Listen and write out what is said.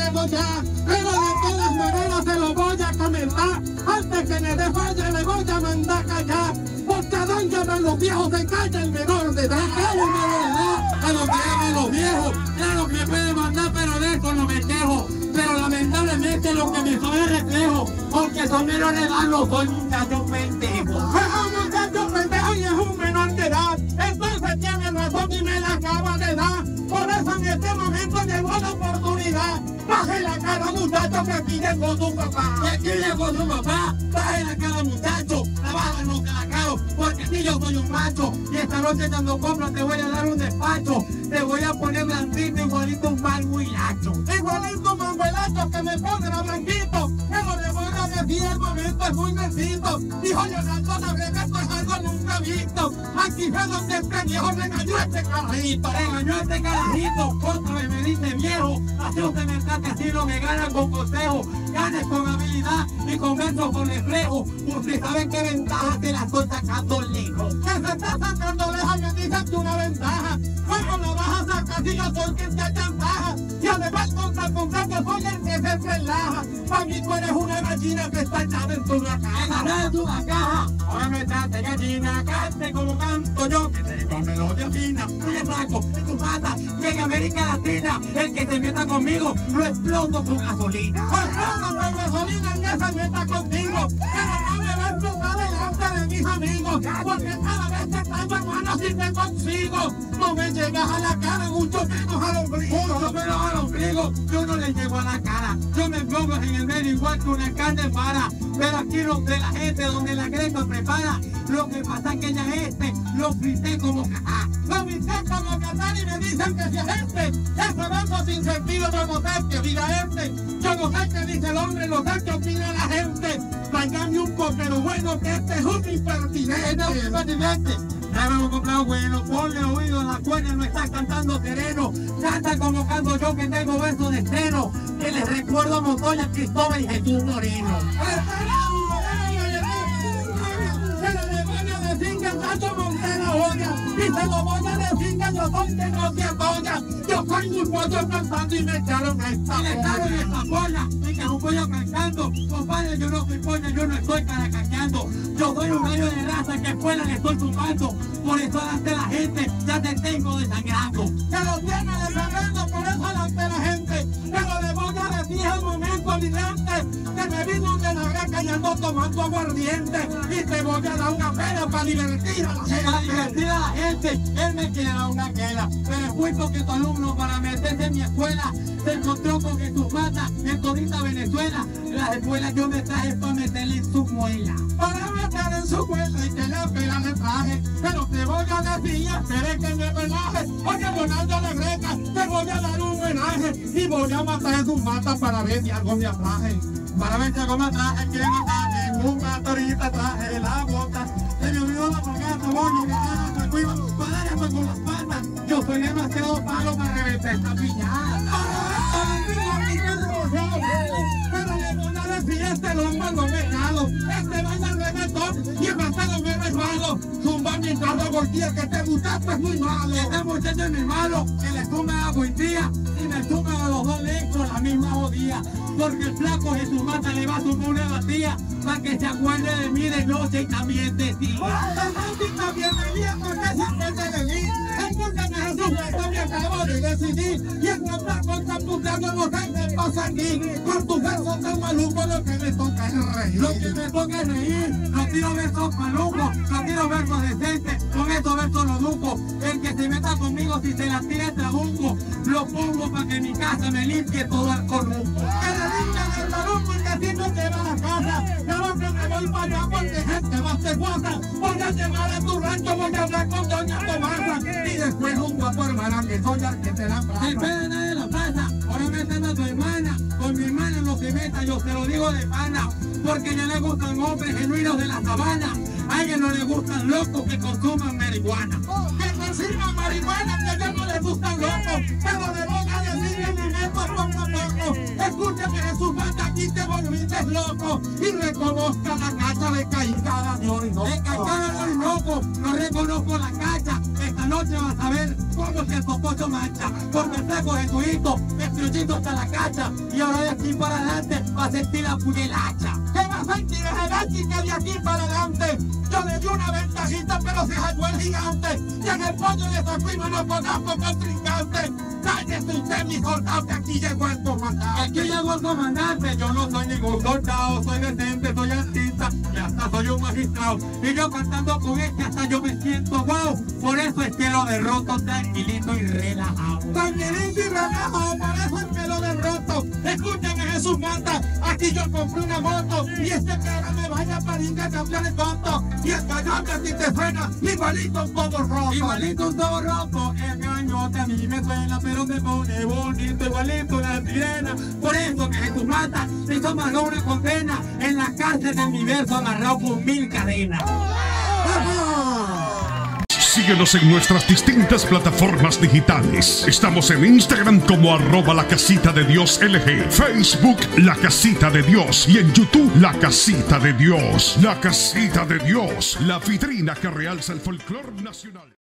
queremos ya, pero de todas maneras se lo voy a comentar. Antes que me dé falla le voy a mandar callar, porque a don los viejos se calla el menor de edad. ¿Qué un menor de edad a lo que hagan los viejos? Claro que puede mandar, pero de eso no me quejo. Pero lamentablemente lo que me soy es reflejo, porque son menores de edad, no soy muchacho pendejo. Es un muchacho pendejo y es un menor de edad, entonces tiene razón y me la acaba de dar. Por eso en este momento llegó la oportunidad. Baje la cara, muchacho, que aquí llegó su papá. Y aquí llegó su papá. Baje la cara, muchacho. La baja no te la cago, porque aquí yo soy un macho. Y esta noche cuando compro te voy a dar un despacho. Te voy a poner blanquito, igualito un manguilacho. Igualito un manguilacho que me pondrá blanquito. Pero le voy a decir el momento es muy necesito. Dijo Leonardo Nabrega, esto es algo nunca visto. Aquí fue donde este viejo regañó a este carajito. Regañó a este carajito. Otra vez me dice viejo. Así usted me trata, así no me gana con consejo. Gane con habilidad y con verso con reflejo. Usted sabe qué ventaja te la estoy sacando lejos. Que se está sacando lejos, me dicen que una ventaja. Cuando lo vas a sacar, si yo soy quien te chantaja. Y además contra que soy el que se relaja. Para mí tú eres una gallina que está echada en tu caja. En tu caja. Ahora me trate gallina, cante como canto yo. Que te con melodía fina. Muy blanco en tu mata. Que en América Latina, el que se meta conmigo, lo exploto con gasolina. Exploto con gasolina, el que se meta conmigo. Pero no me va a explotar delante de mis amigos. Porque cada vez que traigo hermano si te consigo. No me llegas a la cara, mucho menos al ombligo. Mucho menos al ombligo, yo no le llego a la cara. Yo me pongo en el medio igual que una carne para. Pero aquí donde la gente, donde la greca prepara, lo que pasa es que ya lo frité como caja. Lo frité como catar y me dicen que si es ese verso sin sentido yo no sé qué diga yo no sé qué dice el hombre, no sé qué opina la gente. Tráigame un copero bueno que este es un impertinente. Ya hemos comprado bueno, ponle oído a la cuerda, no está cantando sereno. Canta como canto yo que tengo versos de estreno. Que les recuerdo a Montoya, Cristóbal y Jesús Moreno. Y se lo voy a decir que yo soy que no te apoya. Yo soy un pollo cantando y me echaron esta. Y le echaron esta polla. Y que es un pollo cantando. Compadre, yo no soy polla, yo no estoy caracañando. Yo soy un gallo de raza que escuela le estoy chupando. Por eso delante de la gente ya te tengo desangrando. Que lo tiene desangrando, por eso delante de la gente. Pero le voy a decir el momento adelante. Que me vino de la greca y ando tomando aguardiente. Y te voy a dar una pena para divertir a la gente. Para divertir a la gente, él me quiere dar una queda. Pero fui porque tu alumno para meterse en mi escuela se encontró con que sus matas en todita Venezuela. Las escuelas yo me traje para meterle en su muela. Para meter en su muela y que la pela le traje. Pero te voy a decir, esperé que me relaje. Porque Leonardo Nabrega te voy a dar un homenaje. Y voy a matar sus matas para ver si algo me atraje. Para ver si algo me atraje, que matar en un mato ahorita traje la bota. Se me olvidó la fogata, voy a me cuido, para con las patas. Yo soy demasiado palo para reventar esta piñata. Pero le voy a decir, este lomba no me jalo. Este baila el reggaetón y el pasado me resbalo. Zumba mi carro por día, que te gustaste es muy malo. Este muchacho es muy malo, que le suma a buen día. Y me suma a los dos lejos la misma jodía. Porque el flaco de su mata le va a sumar una batía. Para que se acuerde de mí de noche y también de día. Y también de día, porque se acuerde de mí. Escúchame Jesús, esto me acabo de decidir. Y en otra cosa puteando no sé qué pasa aquí. Con tus versos tan malucos lo que me toca es reír. Lo que me toca es reír. No tiro versos malucos, no tiro versos decentes. Con estos versos lo duco. El que se meta conmigo si se la tira el trabuco. Lo pongo para que mi casa me limpie todo el corrupto. Que le limpian el trabuco y que así no te va a la casa. Claro que me voy para allá porque gente va a ser guasa. Voy a llevar a tu rancho, voy a hablar con doña Tomasa. Y después un guapo hermana que soy el que te la plaza. Espera nadie la plaza, ahora meten a tu hermana. Con mi hermana no se meta, yo se lo digo de pana. Porque ya le gustan hombres genuinos de la sabana. A ella no le gustan locos que consuman marihuana. Que consuman marihuana, que a ella no le gustan locos. Pero le voy a decir que me meto poco a poco. Escucha que Jesús mata aquí te volviste loco. Y reconozca la cacha de Caicara de Orinoco. De Caicara de Orinoco, no reconozco la cacha. Esta noche vas a ver cómo es que el popocho mancha. Porque tengo Jesuito, el criollito hasta la cacha. Y ahora de aquí para adelante va a sentir la puñelacha. ¿Qué va a sentir el H que de aquí para adelante? Yo le di una ventajita, pero se jaló el gigante. Y en el pollo de Zacuima no conozco contrincante. Cállese usted, mi soldado, que aquí llegó el comandante. Aquí llegó el comandante. Yo no soy ningún soldado, soy decente, soy artista y hasta soy un magistrado. Y yo cantando con este hasta yo me siento wow. Por eso es que lo derroto tranquilito y relajado. Tranquilito y relajado, por eso es que lo derroto. Escúchame, Jesús Mata, aquí yo compré una moto. Y este cara me vaya para ir a cambiar el tonto. Y el cañón que a ti te suena igualito un todo roto. Igualito un todo roto, el cañote a mí me suena, pero me pone bonito, igualito una sirena. Por eso que Jesús Mata se hizo más una condena en la cárcel de mi verso amarrado con 1000 cadenas. Síguenos en nuestras distintas plataformas digitales. Estamos en Instagram como @lacasitadediosLG, Facebook La Casita de Dios y en YouTube La Casita de Dios. La Casita de Dios, la vitrina que realza el folclore nacional.